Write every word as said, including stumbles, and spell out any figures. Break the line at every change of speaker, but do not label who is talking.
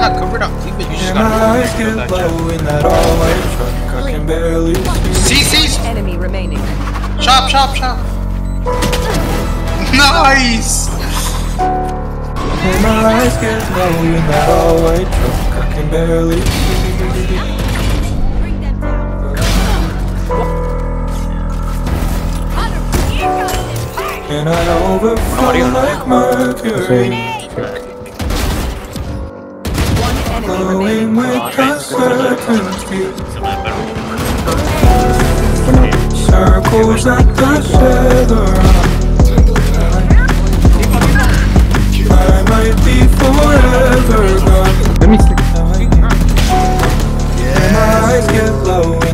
not covered up. Leave it. You just
My
gotta
eyes get low in that all-white truck. I can barely see.
See, see?
Enemy remaining.
Chop, chop, chop. Nice.
And my eyes get low in that all-white truck. I can barely see. And I overflow like mercury, glowing with uncertainty. Circles like the feather. I might be forever gone. Let me see. And my eyes get low.